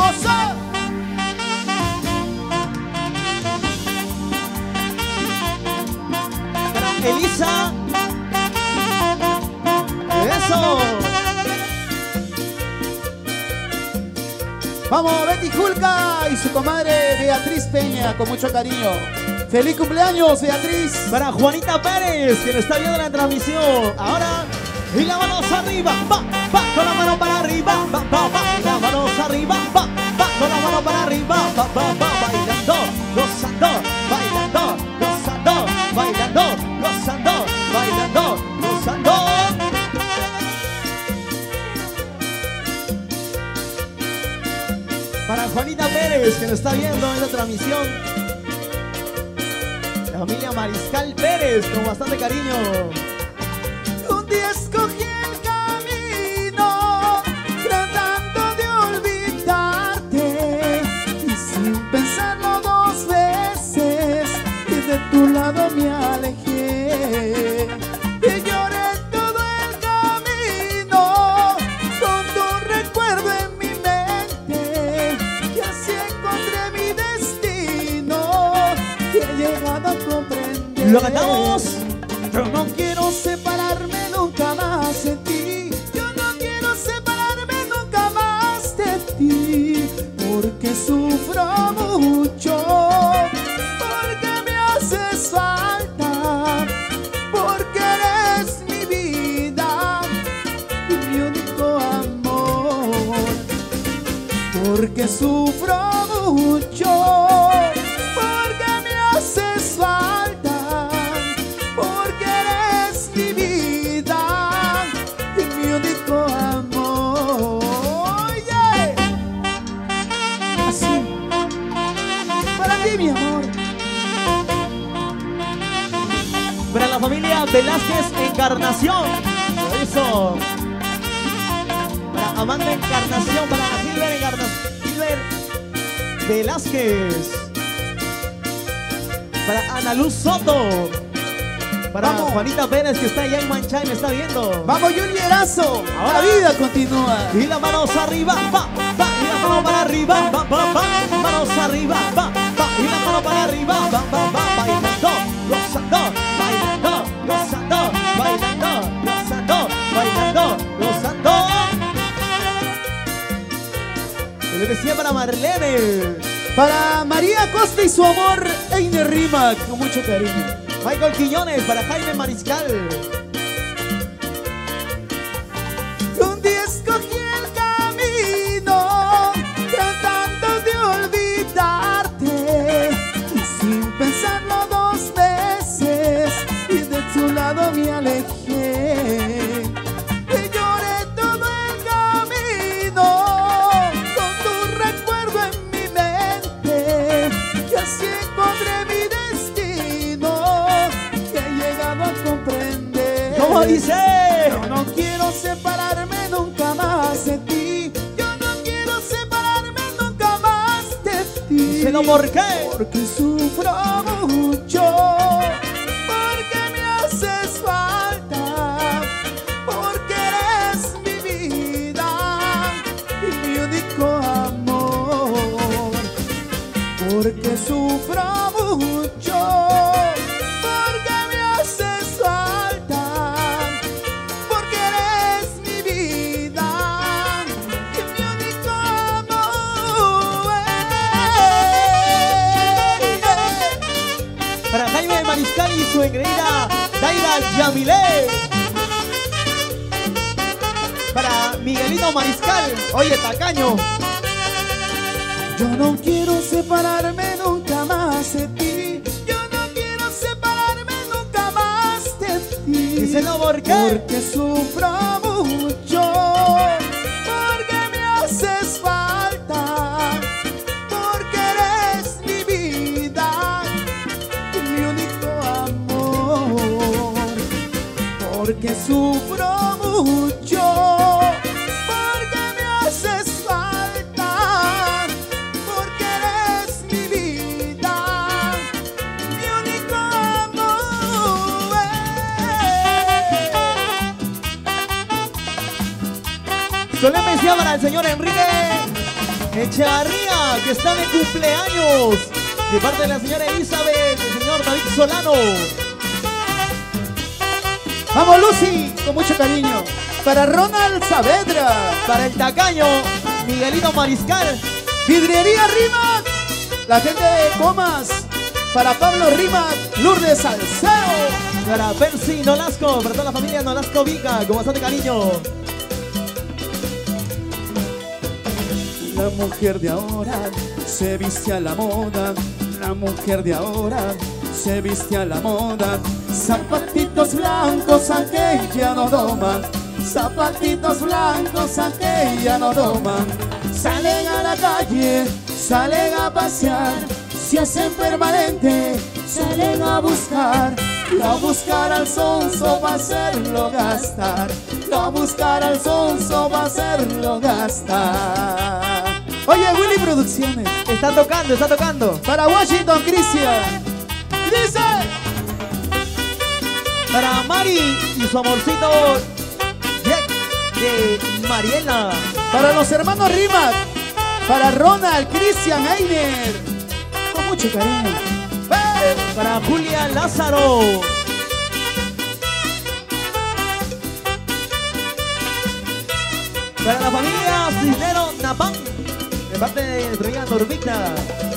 hermosa. Para Elisa. Eso. Vamos, Betty Julca y su comadre Beatriz Peña, con mucho cariño. ¡Feliz cumpleaños, Beatriz! Para Juanita Pérez, que nos está viendo la transmisión. Ahora, y las manos arriba, va, con la mano para arriba, va, y las manos arriba, va, con la mano para arriba, va, bailando, gozando, bailando, gozando, bailando, gozando, bailando, gozando. Para Juanita Pérez, que nos está viendo en la transmisión. La familia Mariscal Pérez, con bastante cariño. Un día escogí el camino, tratando de olvidarte, y sin pensarlo dos veces, y de tu lado me alejé. Y lloré todo el camino, con tu recuerdo en mi mente, y así encontré mi destino, y he llegado a comprender. ¿Lo cantamos? Yo no quiero separarme nunca más de ti. Yo no quiero separarme nunca más de ti, porque sufro mucho, porque me haces falta, porque eres mi vida y mi único amor. Porque sufro mucho, porque me haces falta, porque eres mi vida y mi único amor. Yeah. Así, para ti, mi amor. Para la familia Velázquez Encarnación. Eso. Para Amanda Encarnación, para Gilbert Encarnación, Gilbert Velázquez. Para Ana Luz Soto. Para Vamos. Juanita Pérez, que está allá en Manchay, me está viendo. Vamos, Julierazo. La vida continúa. Y las manos arriba, va, y las manos para arriba, va, manos arriba, va, y las manos para arriba, va, bailando, gozando, bailando, gozando, bailando, gozando, bailando, gozando. Le decía para Marlene. Para María Costa y su amor, Einer Rima, con mucho cariño. Michael Quiñones, para Jaime Mariscal. Un día escogí el camino, tratando de olvidarte, y sin pensarlo dos veces, y de tu lado me alejé. Y lloré todo el camino, con tu recuerdo en mi mente, y así encontré mi destino, que he llegado a comprender. ¿Cómo dice? Yo no quiero separarme nunca más de ti. Yo no quiero separarme nunca más de ti. Díselo, ¿por qué? Porque sufro mucho, porque me haces falta, porque eres mi vida y mi único amor. Porque sufro mucho, porque me haces falta, porque eres mi vida y mi único amor. Para Jaime Mariscal y su engreída Daira Yamilé. Para Miguelito Mariscal, oye, tacaño. Yo no quiero separarme nunca más de ti. Yo no quiero separarme nunca más de ti. Díselo, ¿por qué? Porque sufro mucho, porque me haces falta, porque eres mi vida y mi único amor. Porque sufro mucho, porque me haces falta, porque eres mi vida, mi único amor. Solemne decía para el señor Enrique Echevarría, que está de cumpleaños, de parte de la señora Elizabeth, el señor David Solano. Vamos Lucy, con mucho cariño. Para Ronald Saavedra. Para el tacaño, Miguelito Mariscal. Vidriería Rimac, la gente de Comas. Para Pablo Rimac, Lourdes Salceo. Para Percy Nolasco, para toda la familia Nolasco Vica, con bastante cariño. La mujer de ahora se viste a la moda. La mujer de ahora se viste a la moda. Zapatitos blancos aquella no doman. Zapatitos blancos aquella no doman. Salen a la calle, salen a pasear. Se hacen permanente, salen a buscar al sonso para hacerlo gastar. A buscar al sonso para hacerlo gastar. Oye, Willy Producciones. Está tocando, está tocando. Para Washington Cristian. Dice. Para Mari y su amorcito Jack de Mariela. Para los hermanos Rimac. Para Ronald Cristian Einer. Con mucho cariño. Para Julia Lázaro. Para la familia Cisnero Napán, de parte de nuestra amiga Normita.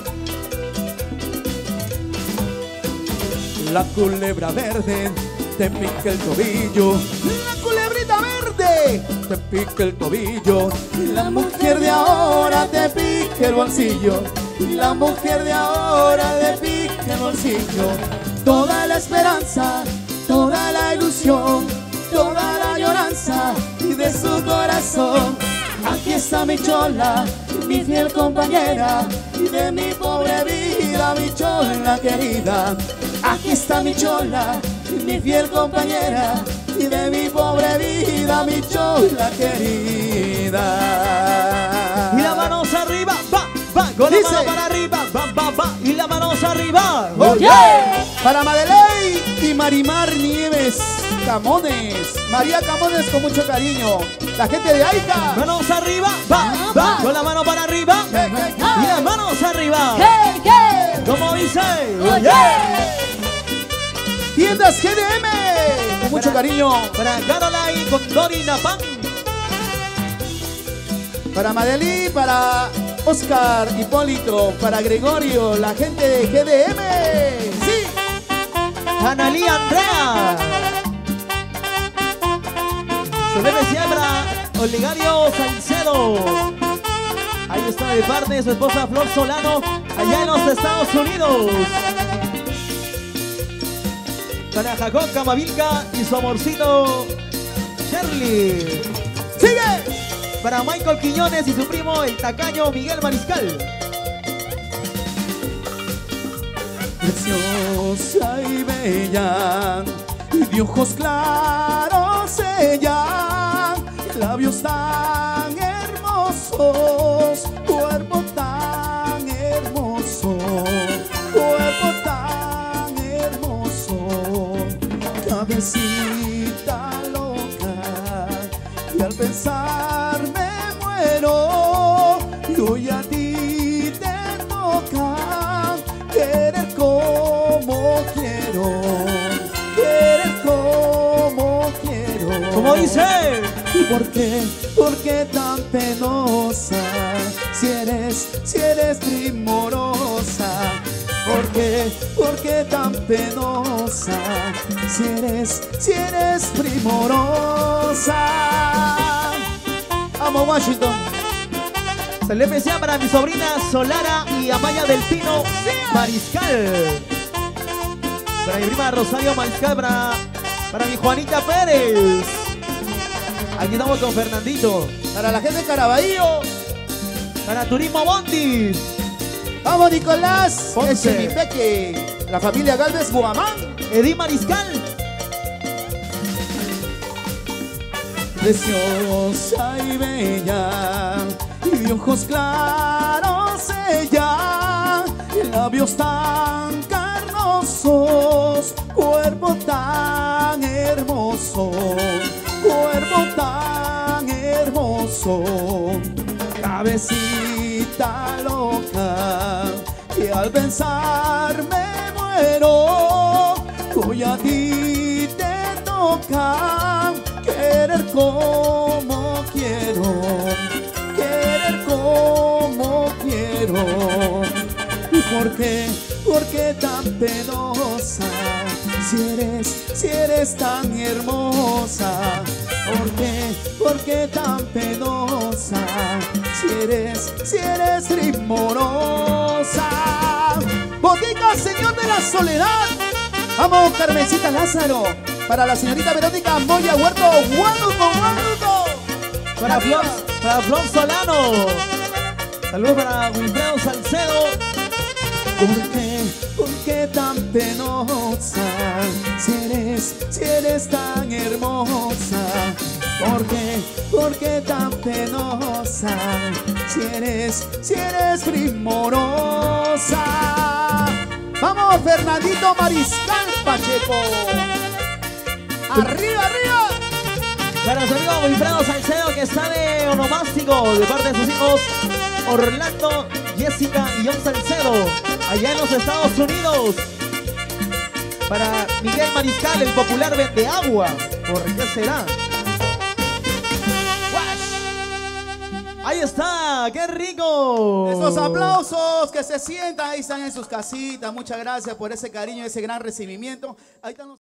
La culebra verde te pica el tobillo. La culebrita verde te pica el tobillo. La mujer de ahora te pica el bolsillo. La mujer de ahora te pica el bolsillo. Toda la esperanza, toda la ilusión, toda la lloranza de su corazón. Aquí está mi chola, mi fiel compañera, y de mi pobre vida, mi chola querida. Aquí está mi chola, mi fiel compañera, y de mi pobre vida, mi chola querida. Y las manos arriba, va, va, con la mano para arriba, va, va, va, y las manos arriba. Oye, para Madeley y Marimar Nieves Camones, María Camones con mucho cariño. La gente de Aica. Manos arriba, va, va, con la mano para arriba, y las manos arriba. Como dice, oye. Tiendas GDM, con mucho cariño. Para Caroline con Dorina Pan. Para Madeli, para Oscar Hipólito, para Gregorio, la gente de GDM. Sí. Analí Andrea. Celeste Siembra, Oligario Salcedo. Ahí está de parte de su esposa Flor Solano, allá en los Estados Unidos. Para Jacob Camavilca y su amorcito Shirley. ¡Sigue! Para Michael Quiñones y su primo el tacaño Miguel Mariscal. Preciosa y bella, y de ojos claros ella, labios tan hermosos, cuerpo tan hermoso, cuerpo tan hermoso, cabecita loca, y al pensar me muero, y hoy a ti te toca querer como quiero, querer como quiero. Como dice. ¿Y por qué? ¿Por qué tan penosa? Si eres primorosa. ¿Por qué? ¿Por qué tan penosa? Si eres primorosa. Amo Washington. Se le especial para mi sobrina Solara y Amaya del Pino Mariscal. Para mi prima Rosario Mariscal, para mi Juanita Pérez. Aquí estamos con Fernandito. Para la gente de Caraballo. Para Turismo Bondi. Vamos Nicolás. Ponce. Ese es mi peque. La familia Galvez Buamán. Edith Mariscal. Preciosa y bella, y de ojos claros ella, labios tan carnosos, cuerpo tan hermoso, cuerpo tan hermoso, cabecita vuelta loca y al pensar me muero. Hoy a ti te toca querer como quiero, querer como quiero. ¿Y por qué? ¿Por qué tan penosa? Si eres tan hermosa. ¿Por qué? ¿Por qué tan penosa? Si eres primorosa. Botica Señor de la Soledad. Vamos, Carmencita Lázaro. Para la señorita Verónica Moya Huerto. ¡Guánuco! Para Flor Solano. Saludos para Wilfredo Salcedo. ¿Por qué tan penosa? Si eres tan hermosa. ¿Por qué tan penosa? Si eres primorosa. Vamos, Fernandito Mariscal Pacheco. Arriba, arriba. Para su amigo Wilfredo Salcedo, que está de onomástico de parte de sus hijos Orlando, Jessica y John Salcedo, allá en los Estados Unidos. Para Miguel Mariscal, el popular vendeagua. ¿Por qué será? Ahí está, qué rico. Esos aplausos que se sientan, ahí están en sus casitas. Muchas gracias por ese cariño, ese gran recibimiento. Ahí están los